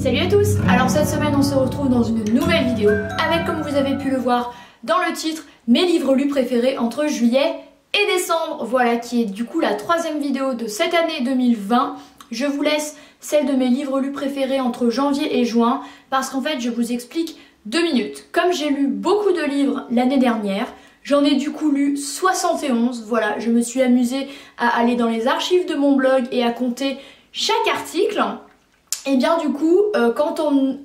Salut à tous! Alors cette semaine on se retrouve dans une nouvelle vidéo avec, comme vous avez pu le voir dans le titre, mes livres lus préférés entre juillet et décembre. Voilà, qui est du coup la troisième vidéo de cette année 2020. Je vous laisse celle de mes livres lus préférés entre janvier et juin parce qu'en fait je vous explique 2 minutes. Comme j'ai lu beaucoup de livres l'année dernière, j'en ai du coup lu 71. Voilà, je me suis amusée à aller dans les archives de mon blog et à compter chaque article. Et bien du coup, quand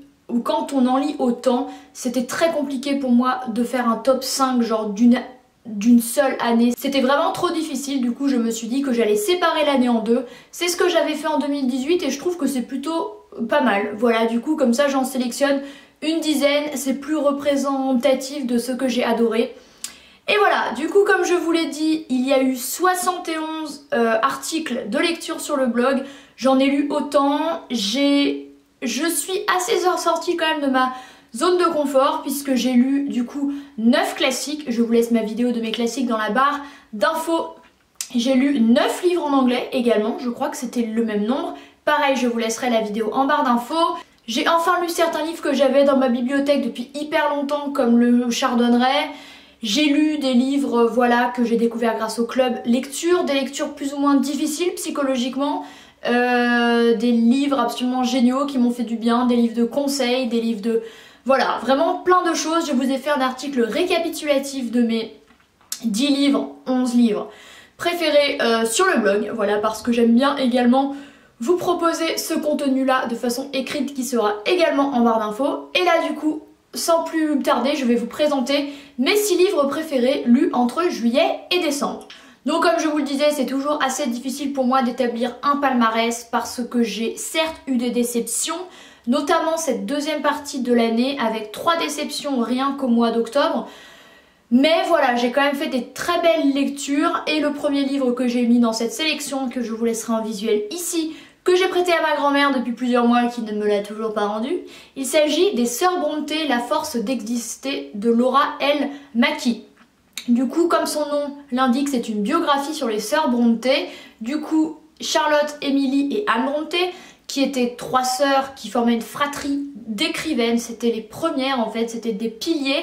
on en lit autant, c'était très compliqué pour moi de faire un top 5 genre d'une seule année. C'était vraiment trop difficile, du coup je me suis dit que j'allais séparer l'année en deux. C'est ce que j'avais fait en 2018 et je trouve que c'est plutôt pas mal. Voilà, du coup comme ça j'en sélectionne une dizaine, c'est plus représentatif de ce que j'ai adoré. Et voilà, du coup comme je vous l'ai dit, il y a eu 71 articles de lecture sur le blog. J'en ai lu autant, je suis assez sortie quand même de ma zone de confort puisque j'ai lu du coup 9 classiques. Je vous laisse ma vidéo de mes classiques dans la barre d'infos. J'ai lu 9 livres en anglais également, je crois que c'était le même nombre. Pareil, je vous laisserai la vidéo en barre d'infos. J'ai enfin lu certains livres que j'avais dans ma bibliothèque depuis hyper longtemps comme le Chardonneret. J'ai lu des livres voilà, que j'ai découvert grâce au club lecture, des lectures plus ou moins difficiles psychologiquement. Des livres absolument géniaux qui m'ont fait du bien, des livres de conseils, des livres de... Voilà, vraiment plein de choses. Je vous ai fait un article récapitulatif de mes 10 livres, 11 livres préférés sur le blog. Voilà, parce que j'aime bien également vous proposer ce contenu-là de façon écrite qui sera également en barre d'infos. Et là du coup, sans plus tarder, je vais vous présenter mes 6 livres préférés lus entre juillet et décembre. Donc comme je vous le disais, c'est toujours assez difficile pour moi d'établir un palmarès parce que j'ai certes eu des déceptions, notamment cette deuxième partie de l'année avec 3 déceptions rien qu'au mois d'octobre. Mais voilà, j'ai quand même fait des très belles lectures et le premier livre que j'ai mis dans cette sélection, que je vous laisserai en visuel ici, que j'ai prêté à ma grand-mère depuis plusieurs mois et qui ne me l'a toujours pas rendu, il s'agit des Sœurs Brontë, La force d'exister de Laura L. Mackie. Du coup, comme son nom l'indique, c'est une biographie sur les sœurs Brontë. Du coup, Charlotte, Emily et Anne Brontë, qui étaient 3 sœurs qui formaient une fratrie d'écrivaines. C'était les premières en fait, c'était des piliers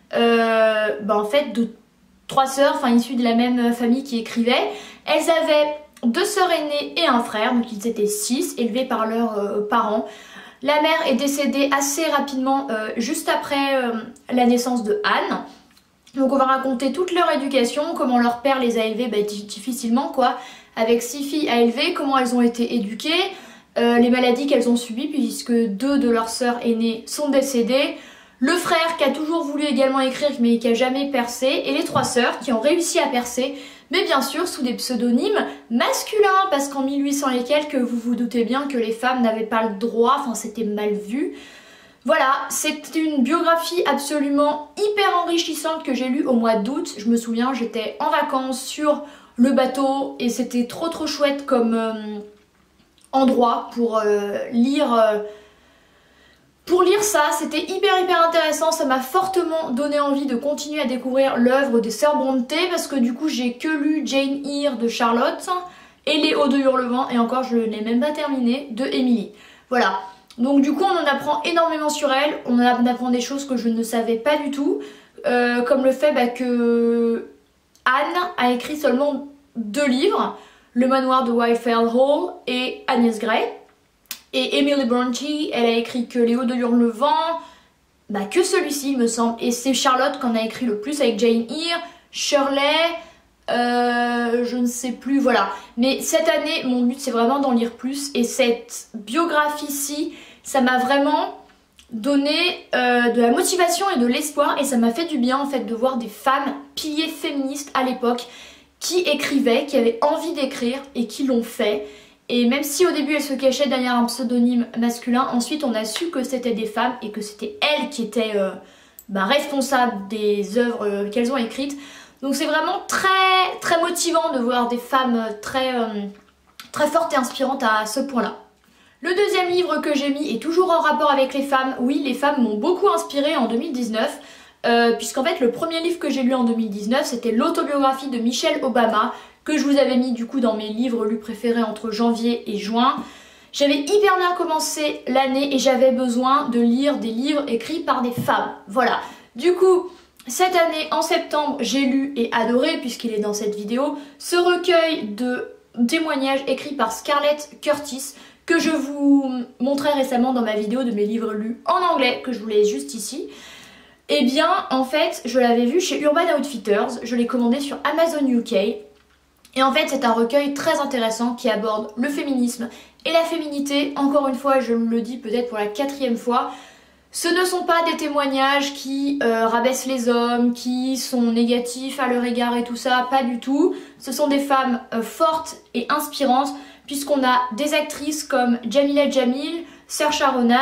en fait de 3 sœurs, enfin issues de la même famille qui écrivaient. Elles avaient 2 sœurs aînées et un frère, donc ils étaient 6, élevés par leurs parents. La mère est décédée assez rapidement, juste après la naissance de Anne. Donc on va raconter toute leur éducation, comment leur père les a élevées difficilement quoi, avec 6 filles à élever, comment elles ont été éduquées, les maladies qu'elles ont subies puisque 2 de leurs sœurs aînées sont décédées, le frère qui a toujours voulu également écrire mais qui a jamais percé, et les 3 sœurs qui ont réussi à percer, mais bien sûr sous des pseudonymes masculins parce qu'en 1800 et quelques, vous vous doutez bien que les femmes n'avaient pas le droit, enfin c'était mal vu. Voilà, c'est une biographie absolument hyper enrichissante que j'ai lue au mois d'août. Je me souviens, j'étais en vacances sur le bateau et c'était trop chouette comme endroit pour lire ça. C'était hyper intéressant, ça m'a fortement donné envie de continuer à découvrir l'œuvre des Sœurs Brontë parce que du coup j'ai que lu Jane Eyre de Charlotte et Les Hauts de Hurlevent et encore je ne l'ai même pas terminé de Emily. Voilà. Donc du coup on en apprend énormément sur elle, on en apprend des choses que je ne savais pas du tout, comme le fait que Anne a écrit seulement 2 livres, Le Manoir de Wildfell Hall et Agnès Grey, et Emily Brontë, elle a écrit que Les Hauts de Hurlevent, que celui-ci il me semble, et c'est Charlotte qu'on a écrit le plus avec Jane Eyre, Shirley, je ne sais plus, voilà. Mais cette année, mon but c'est vraiment d'en lire plus et cette biographie-ci, ça m'a vraiment donné de la motivation et de l'espoir et ça m'a fait du bien en fait de voir des femmes piliers féministes à l'époque qui écrivaient, qui avaient envie d'écrire et qui l'ont fait. Et même si au début elles se cachaient derrière un pseudonyme masculin, ensuite on a su que c'était des femmes et que c'était elles qui étaient responsables des œuvres qu'elles ont écrites. Donc c'est vraiment très motivant de voir des femmes très fortes et inspirantes à ce point-là. Le deuxième livre que j'ai mis est toujours en rapport avec les femmes. Oui, les femmes m'ont beaucoup inspirée en 2019, puisqu'en fait le premier livre que j'ai lu en 2019 c'était l'autobiographie de Michelle Obama, que je vous avais mis du coup dans mes livres lus préférés entre janvier et juin. J'avais hyper bien commencé l'année et j'avais besoin de lire des livres écrits par des femmes. Voilà. Du coup, cette année, en septembre, j'ai lu et adoré, puisqu'il est dans cette vidéo, ce recueil de témoignages écrits par Scarlett Curtis, que je vous montrais récemment dans ma vidéo de mes livres lus en anglais, que je vous laisse juste ici. Eh bien, en fait, je l'avais vu chez Urban Outfitters, je l'ai commandé sur Amazon UK. Et en fait, c'est un recueil très intéressant qui aborde le féminisme et la féminité. Encore une fois, je le dis peut-être pour la 4e fois, ce ne sont pas des témoignages qui rabaissent les hommes, qui sont négatifs à leur égard et tout ça, pas du tout. Ce sont des femmes fortes et inspirantes, puisqu'on a des actrices comme Jamila Jamil, Saoirse Ronan,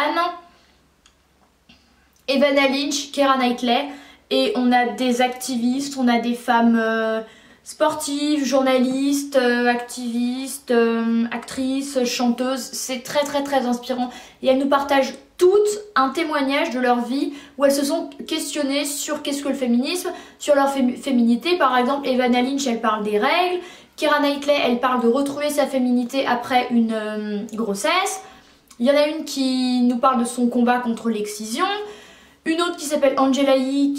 Evanna Lynch, Keira Knightley, et on a des activistes, on a des femmes sportives, journalistes, activistes, actrices, chanteuses. C'est très très très inspirant et elles nous partagent toutes un témoignage de leur vie où elles se sont questionnées sur qu'est-ce que le féminisme, sur leur féminité. Par exemple, Evanna Lynch, elle parle des règles, Keira Knightley, elle parle de retrouver sa féminité après une grossesse. Il y en a une qui nous parle de son combat contre l'excision. Une autre qui s'appelle Angela Yee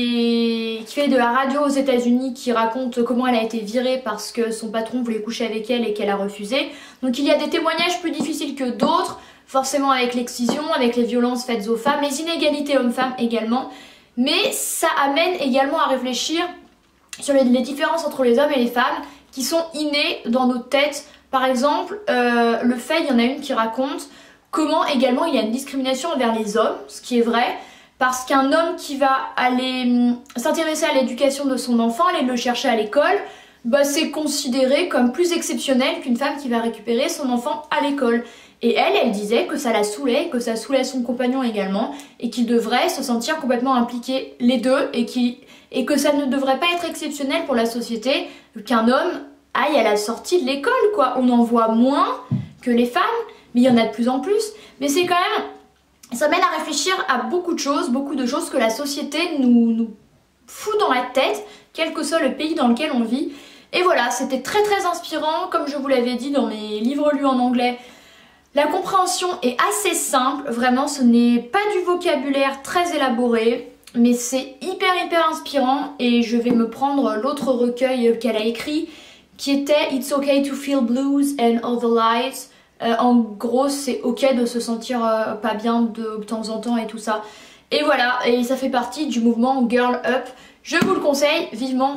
qui fait de la radio aux États-Unis, qui raconte comment elle a été virée parce que son patron voulait coucher avec elle et qu'elle a refusé. Donc il y a des témoignages plus difficiles que d'autres, forcément avec l'excision, avec les violences faites aux femmes, les inégalités hommes-femmes également. Mais ça amène également à réfléchir sur les différences entre les hommes et les femmes qui sont innées dans notre tête. Par exemple, le fait, il y en a une qui raconte comment également il y a une discrimination envers les hommes, ce qui est vrai. Parce qu'un homme qui va aller s'intéresser à l'éducation de son enfant, aller le chercher à l'école, bah c'est considéré comme plus exceptionnel qu'une femme qui va récupérer son enfant à l'école. Et elle disait que ça la saoulait, que ça saoulait son compagnon également, et qu'ils devraient se sentir complètement impliqués les deux, et que ça ne devrait pas être exceptionnel pour la société qu'un homme aille à la sortie de l'école, quoi. On en voit moins que les femmes, mais il y en a de plus en plus. Mais c'est quand même... Ça mène à réfléchir à beaucoup de choses que la société nous fout dans la tête, quel que soit le pays dans lequel on vit. Et voilà, c'était très très inspirant, comme je vous l'avais dit dans mes livres lus en anglais. La compréhension est assez simple, vraiment ce n'est pas du vocabulaire très élaboré, mais c'est hyper inspirant et je vais me prendre l'autre recueil qu'elle a écrit qui était It's Okay to Feel Blues and All the Lights. En gros, c'est ok de se sentir pas bien de temps en temps et tout ça. Et voilà, et ça fait partie du mouvement Girl Up. Je vous le conseille vivement.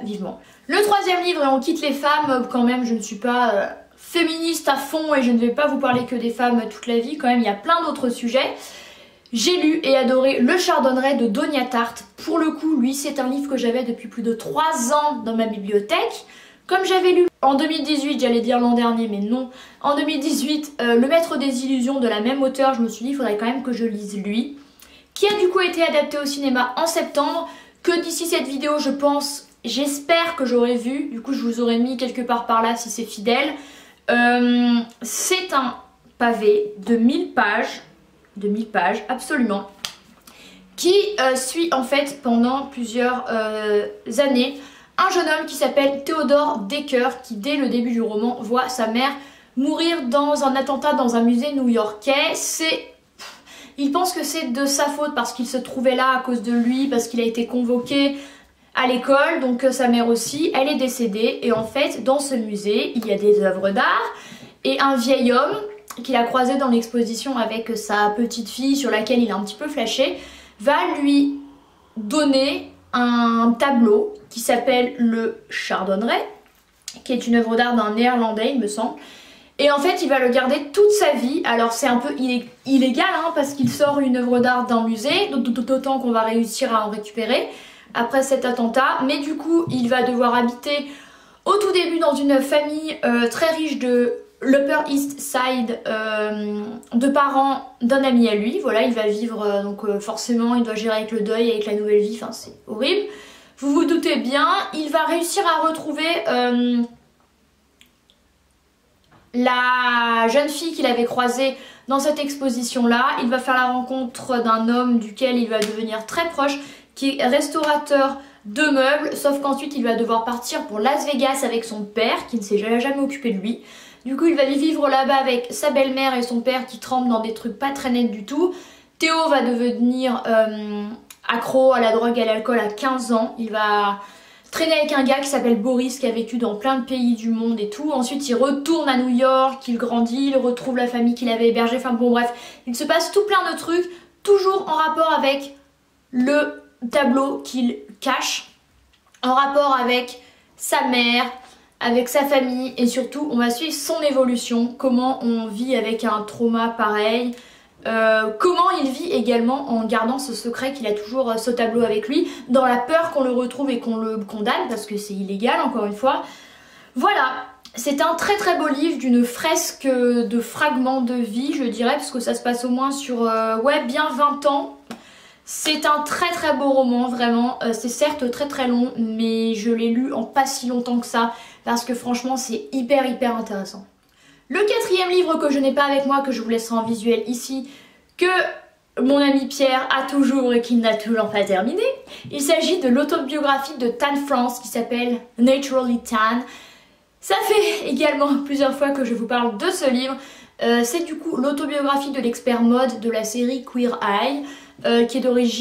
Le 3e livre, et on quitte les femmes quand même, je ne suis pas féministe à fond et je ne vais pas vous parler que des femmes toute la vie, quand même il y a plein d'autres sujets. J'ai lu et adoré Le Chardonneret de Donia Tartt. Pour le coup, lui, c'est un livre que j'avais depuis plus de 3 ans dans ma bibliothèque. Comme j'avais lu en 2018, j'allais dire l'an dernier, mais non, en 2018, Le Maître des Illusions de la même auteure, je me suis dit il faudrait quand même que je lise lui, qui a du coup été adapté au cinéma en septembre, que d'ici cette vidéo, je pense, j'espère que j'aurai vu, du coup je vous aurai mis quelque part par là si c'est fidèle. C'est un pavé de 1000 pages, absolument, qui suit en fait pendant plusieurs années un jeune homme qui s'appelle Theodore Decker, qui dès le début du roman voit sa mère mourir dans un attentat dans un musée new-yorkais. Il pense que c'est de sa faute parce qu'il se trouvait là à cause de lui, parce qu'il a été convoqué à l'école, donc sa mère aussi, elle est décédée. Et en fait, dans ce musée, il y a des œuvres d'art et un vieil homme qu'il a croisé dans l'exposition avec sa petite fille sur laquelle il a un petit peu flashé, va lui donner un tableau qui s'appelle Le Chardonneret, qui est une œuvre d'art d'un néerlandais il me semble, et en fait il va le garder toute sa vie. Alors c'est un peu illégal hein, parce qu'il sort une œuvre d'art d'un musée, d'autant qu'on va réussir à en récupérer après cet attentat, mais du coup il va devoir habiter au tout début dans une famille très riche de l'Upper East Side, de parents d'un ami à lui. Voilà, il va vivre, donc forcément il doit gérer avec le deuil, avec la nouvelle vie, enfin c'est horrible. Vous vous doutez bien, il va réussir à retrouver la jeune fille qu'il avait croisée dans cette exposition là. Il va faire la rencontre d'un homme duquel il va devenir très proche, qui est restaurateur de meubles, sauf qu'ensuite il va devoir partir pour Las Vegas avec son père qui ne s'est jamais occupé de lui. Du coup il va vivre là-bas avec sa belle-mère et son père qui trempent dans des trucs pas très nets du tout. Théo va devenir accro à la drogue et à l'alcool à 15 ans. Il va traîner avec un gars qui s'appelle Boris qui a vécu dans plein de pays du monde et tout. Ensuite il retourne à New York, il grandit, il retrouve la famille qu'il avait hébergée. Enfin bon bref, il se passe tout plein de trucs, toujours en rapport avec le tableau qu'il cache, en rapport avec sa mère, avec sa famille et surtout on va suivre son évolution, comment on vit avec un trauma pareil, comment il vit également en gardant ce secret qu'il a toujours ce tableau avec lui, dans la peur qu'on le retrouve et qu'on le condamne parce que c'est illégal encore une fois. Voilà, c'est un très très beau livre d'une fresque de fragments de vie je dirais, parce que ça se passe au moins sur ouais, bien 20 ans. C'est un très très beau roman vraiment, c'est certes très très long mais je l'ai lu en pas si longtemps que ça parce que franchement c'est hyper intéressant. Le quatrième livre que je n'ai pas avec moi, que je vous laisserai en visuel ici, que mon ami Pierre a toujours et qu'il n'a toujours pas terminé, il s'agit de l'autobiographie de Tan France qui s'appelle Naturally Tan. Ça fait également plusieurs fois que je vous parle de ce livre, c'est du coup l'autobiographie de l'expert mode de la série Queer Eye. Qui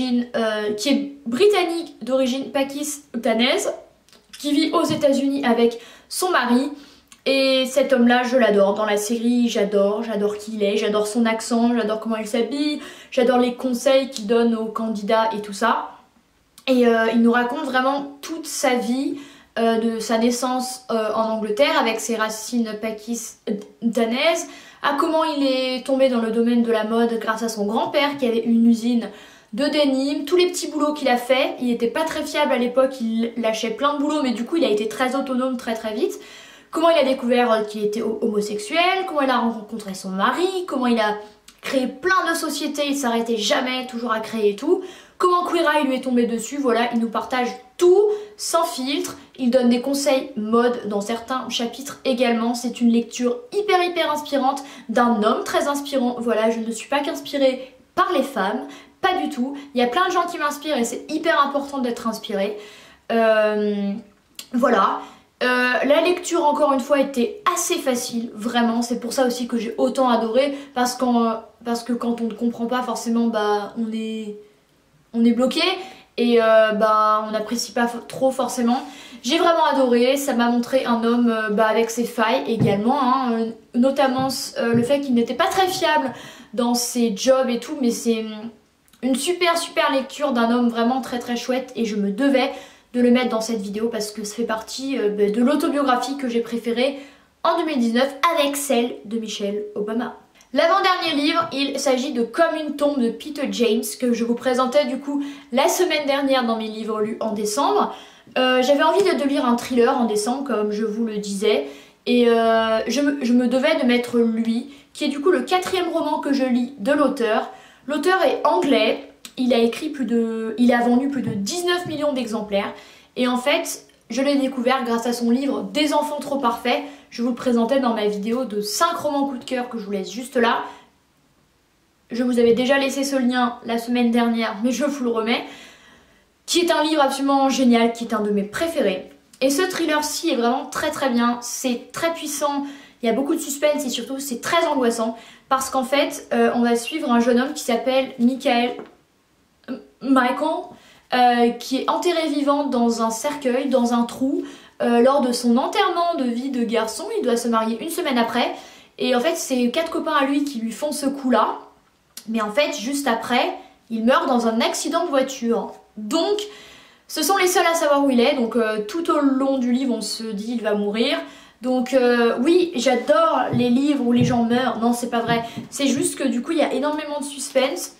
est britannique d'origine pakistanaise, qui vit aux États-Unis avec son mari. Et cet homme-là, je l'adore. Dans la série, j'adore qui il est, j'adore son accent, j'adore comment il s'habille, j'adore les conseils qu'il donne aux candidats et tout ça. Et il nous raconte vraiment toute sa vie, de sa naissance en Angleterre avec ses racines pakistanaises, à comment il est tombé dans le domaine de la mode grâce à son grand-père qui avait une usine de denim, tous les petits boulots qu'il a fait. Il n'était pas très fiable à l'époque, il lâchait plein de boulots mais du coup il a été très autonome très vite. Comment il a découvert qu'il était homosexuel, comment il a rencontré son mari, comment il a créé plein de sociétés, il s'arrêtait jamais, toujours à créer et tout. Comment Queer Eye lui est tombé dessus, voilà, il nous partage tout sans filtre. Il donne des conseils mode dans certains chapitres également. C'est une lecture hyper inspirante d'un homme très inspirant. Voilà, je ne suis pas qu'inspirée par les femmes, pas du tout. Il y a plein de gens qui m'inspirent et c'est hyper important d'être inspirée. Voilà. La lecture encore une fois était assez facile, vraiment. C'est pour ça aussi que j'ai autant adoré parce que quand on ne comprend pas forcément, bah on est bloqué et on n'apprécie pas trop forcément. J'ai vraiment adoré, ça m'a montré un homme avec ses failles également, hein, notamment le fait qu'il n'était pas très fiable dans ses jobs et tout, mais c'est une super lecture d'un homme vraiment très chouette et je me devais de le mettre dans cette vidéo parce que ça fait partie de l'autobiographie que j'ai préférée en 2019 avec celle de Michelle Obama. L'avant-dernier livre, il s'agit de Comme une tombe de Peter James que je vous présentais du coup la semaine dernière dans mes livres lus en décembre. J'avais envie de lire un thriller en décembre comme je vous le disais et je me devais de mettre lui qui est du coup le 4e roman que je lis de l'auteur. L'auteur est anglais, il a vendu plus de 19 millions d'exemplaires et en fait je l'ai découvert grâce à son livre Des enfants trop parfaits. Je vous le présentais dans ma vidéo de 5 romans coup de cœur que je vous laisse juste là. Je vous avais déjà laissé ce lien la semaine dernière mais je vous le remets. Qui est un livre absolument génial, qui est un de mes préférés. Et ce thriller-ci est vraiment très bien, c'est très puissant, il y a beaucoup de suspense et surtout c'est très angoissant parce qu'en fait on va suivre un jeune homme qui s'appelle Michael, qui est enterré vivant dans un cercueil, dans un trou, lors de son enterrement de vie de garçon. Il doit se marier une semaine après et en fait c'est 4 copains à lui qui lui font ce coup-là, mais en fait juste après il meurt dans un accident de voiture. Donc ce sont les seuls à savoir où il est, donc tout au long du livre on se dit il va mourir. Donc oui, j'adore les livres où les gens meurent, non c'est pas vrai, c'est juste que du coup il y a énormément de suspense.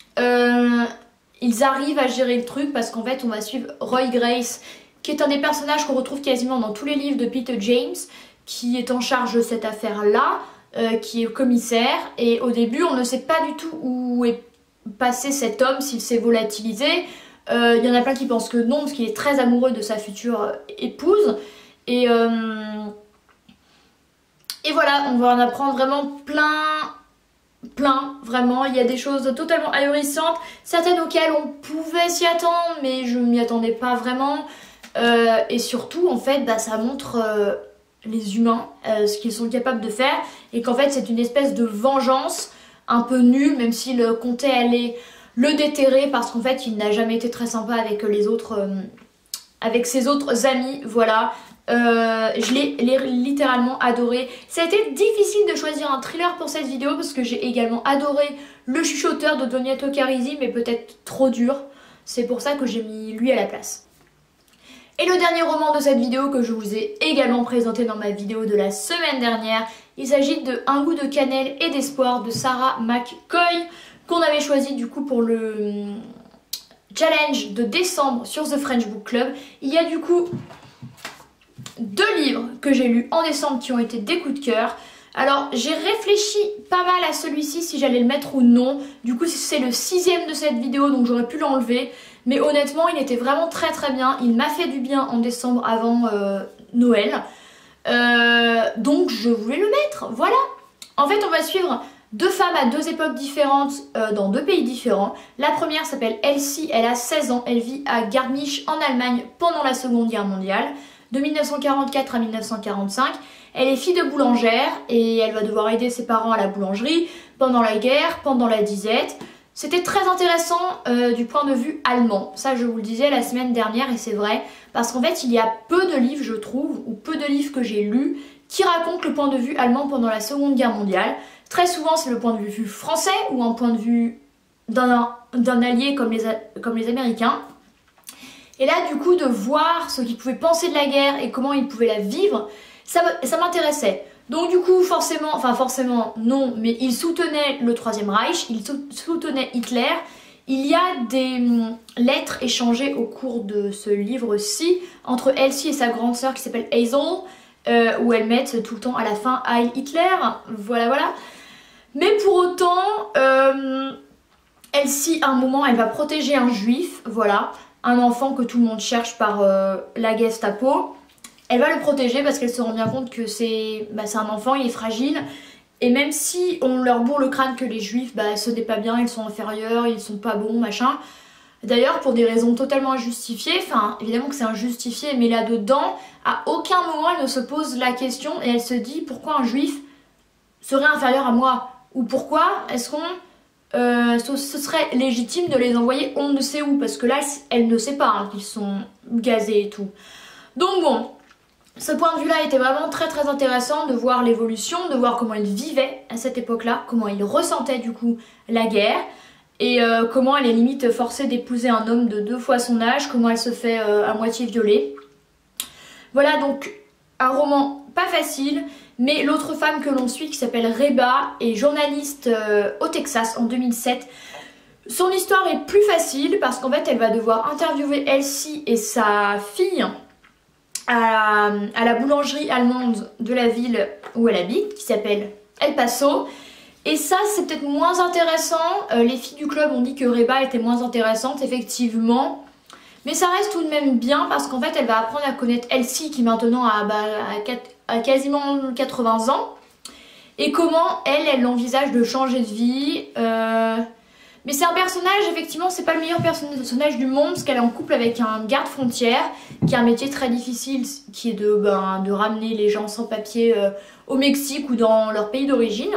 Ils arrivent à gérer le truc parce qu'en fait on va suivre Roy Grace qui est un des personnages qu'on retrouve quasiment dans tous les livres de Peter James, qui est en charge de cette affaire là, qui est commissaire et au début on ne sait pas du tout où est passé cet homme, s'il s'est volatilisé. Il y en a plein qui pensent que non parce qu'il est très amoureux de sa future épouse et voilà, on va en apprendre vraiment plein plein, vraiment. Il y a des choses totalement ahurissantes, certaines auxquelles on pouvait s'y attendre, mais je m'y attendais pas vraiment. Et surtout, en fait, bah, ça montre les humains, ce qu'ils sont capables de faire, et qu'en fait, c'est une espèce de vengeance un peu nulle, même si le comté allait le déterrer, parce qu'en fait, il n'a jamais été très sympa avec les autres, avec ses autres amis, voilà. Je l'ai littéralement adoré. Ça a été difficile de choisir un thriller pour cette vidéo parce que j'ai également adoré Le Chuchoteur de Doniato Carisi, mais peut-être trop dur. C'est pour ça que j'ai mis lui à la place. Et le dernier roman de cette vidéo que je vous ai également présenté dans ma vidéo de la semaine dernière, il s'agit de Un goût de cannelle et d'espoir de Sarah McCoy, qu'on avait choisi du coup pour le challenge de décembre sur The French Book Club. Il y a du coup 2 livres que j'ai lus en décembre qui ont été des coups de cœur. Alors j'ai réfléchi pas mal à celui-ci si j'allais le mettre ou non. Du coup c'est le 6e de cette vidéo, donc j'aurais pu l'enlever. Mais honnêtement il était vraiment très très bien. Il m'a fait du bien en décembre avant Noël. Donc je voulais le mettre, voilà. En fait on va suivre 2 femmes à 2 époques différentes dans 2 pays différents. La première s'appelle Elsie, elle a 16 ans, elle vit à Garmisch en Allemagne pendant la Seconde Guerre mondiale. De 1944 à 1945, elle est fille de boulangère et elle va devoir aider ses parents à la boulangerie pendant la guerre, pendant la disette. C'était très intéressant du point de vue allemand, ça je vous le disais la semaine dernière et c'est vrai, parce qu'en fait il y a peu de livres je trouve, ou peu de livres que j'ai lus, qui racontent le point de vue allemand pendant la Seconde Guerre mondiale. Très souvent c'est le point de vue français ou un point de vue d'un allié comme les Américains. Et là du coup de voir ce qu'ils pouvaient penser de la guerre et comment ils pouvaient la vivre, ça m'intéressait. Donc du coup forcément, enfin forcément non, mais ils soutenaient le Troisième Reich, ils soutenaient Hitler. Il y a des lettres échangées au cours de ce livre-ci entre Elsie et sa grande sœur qui s'appelle Hazel, où elles mettent tout le temps à la fin Heil Hitler, voilà voilà. Mais pour autant, Elsie à un moment elle va protéger un juif, voilà. Un enfant que tout le monde cherche par la Gestapo. Elle va le protéger parce qu'elle se rend bien compte que c'est un enfant, il est fragile. Et même si on leur bourre le crâne que les juifs, ce n'est pas bien, ils sont inférieurs, ils sont pas bons, machin. D'ailleurs, pour des raisons totalement injustifiées, enfin évidemment que c'est injustifié, mais là-dedans, à aucun moment elle ne se pose la question et elle se dit pourquoi un juif serait inférieur à moi? Ou pourquoi est-ce qu'on... ce serait légitime de les envoyer on ne sait où, parce que là elle ne sait pas qu'ils sont gazés et tout. Donc bon, ce point de vue là était vraiment très très intéressant de voir l'évolution, de voir comment ils vivaient à cette époque là, comment ils ressentaient du coup la guerre et comment elle est limite forcée d'épouser un homme de 2 fois son âge, comment elle se fait à moitié violer. Voilà donc un roman pas facile. Mais l'autre femme que l'on suit, qui s'appelle Reba, est journaliste au Texas en 2007. Son histoire est plus facile parce qu'en fait elle va devoir interviewer Elsie et sa fille à la boulangerie allemande de la ville où elle habite, qui s'appelle El Paso. Et ça c'est peut-être moins intéressant, les filles du club ont dit que Reba était moins intéressante effectivement. Mais ça reste tout de même bien parce qu'en fait elle va apprendre à connaître Elsie qui maintenant a quasiment 80 ans. Et comment elle envisage de changer de vie. Mais c'est un personnage, effectivement, c'est pas le meilleur personnage du monde parce qu'elle est en couple avec un garde-frontière qui a un métier très difficile qui est de ramener les gens sans papier au Mexique ou dans leur pays d'origine.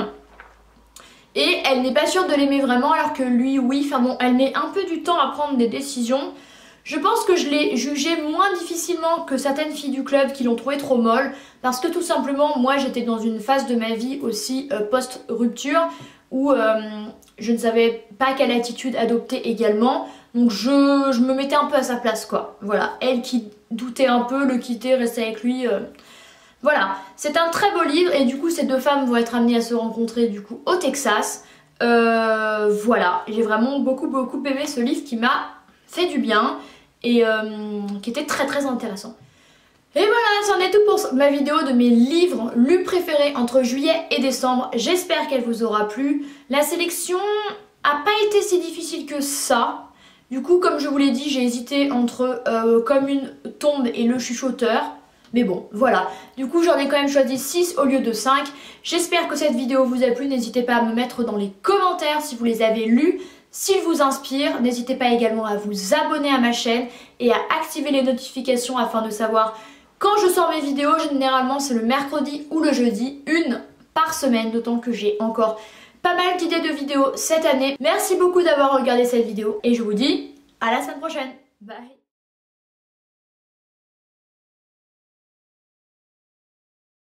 Et elle n'est pas sûre de l'aimer vraiment alors que lui, oui. Enfin bon, elle met un peu du temps à prendre des décisions. Je pense que je l'ai jugée moins difficilement que certaines filles du club qui l'ont trouvée trop molle parce que tout simplement moi j'étais dans une phase de ma vie aussi post-rupture où je ne savais pas quelle attitude adopter également, donc je me mettais un peu à sa place quoi. Voilà, elle qui doutait un peu, le quitter, rester avec lui, voilà. C'est un très beau livre et du coup ces 2 femmes vont être amenées à se rencontrer du coup au Texas. Voilà, j'ai vraiment beaucoup aimé ce livre qui m'a fait du bien et qui était très très intéressant. Et voilà, c'en est tout pour ma vidéo de mes livres lus préférés entre juillet et décembre. J'espère qu'elle vous aura plu. La sélection a pas été si difficile que ça. Du coup, comme je vous l'ai dit, j'ai hésité entre Comme une tombe et Le Chuchoteur. Mais bon, voilà. Du coup, j'en ai quand même choisi 6 au lieu de 5. J'espère que cette vidéo vous a plu. N'hésitez pas à me mettre dans les commentaires si vous les avez lus, s'ils vous inspirent. N'hésitez pas également à vous abonner à ma chaîne et à activer les notifications afin de savoir quand je sors mes vidéos. Généralement, c'est le mercredi ou le jeudi, une par semaine, d'autant que j'ai encore pas mal d'idées de vidéos cette année. Merci beaucoup d'avoir regardé cette vidéo et je vous dis à la semaine prochaine. Bye.